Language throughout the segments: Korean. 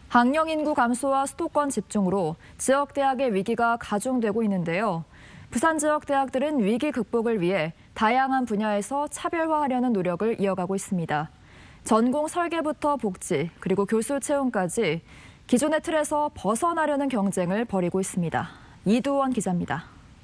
학령 인구 감소와 수도권 집중으로 지역 대학의 위기가 가중되고 있는데요. 부산 지역 대학들은 위기 극복을 위해 다양한 분야에서 차별화하려는 노력을 이어가고 있습니다. 전공 설계부터 복지, 그리고 교수 채용까지 기존의 틀에서 벗어나려는 경쟁을 벌이고 있습니다. 이두원 기자입니다.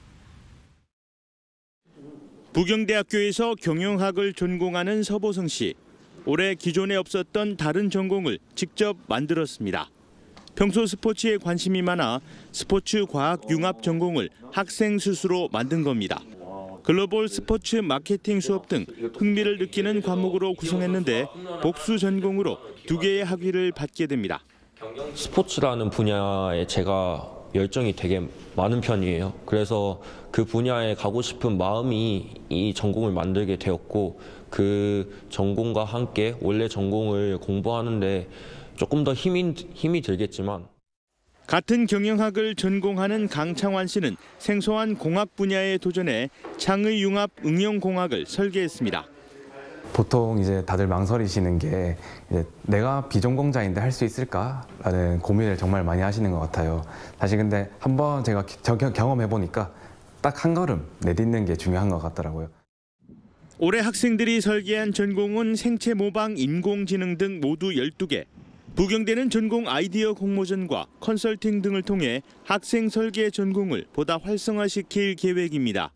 부경대학교에서 경영학을 전공하는 서보성 씨. 올해 기존에 없었던 다른 전공을 직접 만들었습니다. 평소 스포츠에 관심이 많아 스포츠 과학 융합 전공을 학생 스스로 만든 겁니다. 글로벌 스포츠 마케팅 수업 등 흥미를 느끼는 과목으로 구성했는데 복수 전공으로 2개의 학위를 받게 됩니다. 스포츠라는 분야에 제가 열정이 되게 많은 편이에요. 그래서 그 분야에 가고 싶은 마음이 이 전공을 만들게 되었고 그 전공과 함께 원래 전공을 공부하는데 조금 더 힘이 들겠지만 같은 경영학을 전공하는 강창환 씨는 생소한 공학 분야에 도전해 창의융합 응용공학을 설계했습니다. 보통 이제 다들 망설이시는 게 이제 내가 비전공자인데 할 수 있을까라는 고민을 정말 많이 하시는 것 같아요. 사실 근데 한번 제가 경험해 보니까 딱 한 걸음 내딛는 게 중요한 것 같더라고요. 올해 학생들이 설계한 전공은 생체 모방, 인공지능 등 모두 12개. 부경대는 전공 아이디어 공모전과 컨설팅 등을 통해 학생 설계 전공을 보다 활성화시킬 계획입니다.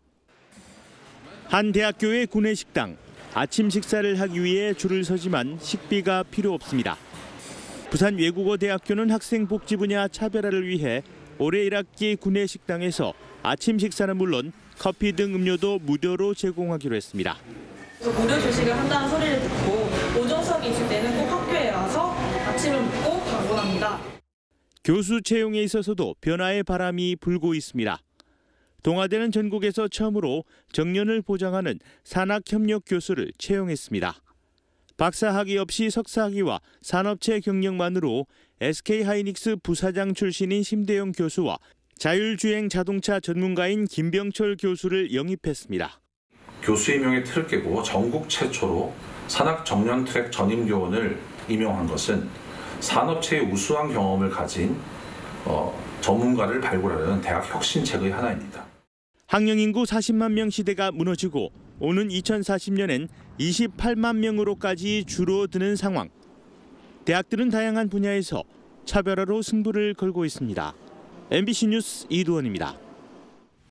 한 대학교의 구내식당. 아침 식사를 하기 위해 줄을 서지만 식비가 필요 없습니다. 부산외국어대학교는 학생 복지 분야 차별화를 위해 올해 1학기 구내식당에서 아침 식사는 물론 커피 등 음료도 무료로 제공하기로 했습니다. 무료 조식을 한다는 소리를 듣고 오전 수업이 있을 때는 꼭 학교에 와서 아침을 먹고 가곤 합니다. 교수 채용에 있어서도 변화의 바람이 불고 있습니다. 동아대는 전국에서 처음으로 정년을 보장하는 산학협력 교수를 채용했습니다. 박사학위 없이 석사학위와 산업체 경력만으로 SK하이닉스 부사장 출신인 심대영 교수와 자율주행 자동차 전문가인 김병철 교수를 영입했습니다. 교수 임용의 틀을 깨고 전국 최초로 산학 정년 트랙 전임 교원을 임용한 것은 산업체의 우수한 경험을 가진 전문가를 발굴하려는 대학 혁신책의 하나입니다. 학령 인구 40만 명 시대가 무너지고 오는 2040년엔 28만 명으로까지 줄어드는 상황. 대학들은 다양한 분야에서 차별화로 승부를 걸고 있습니다. MBC 뉴스 이두원입니다.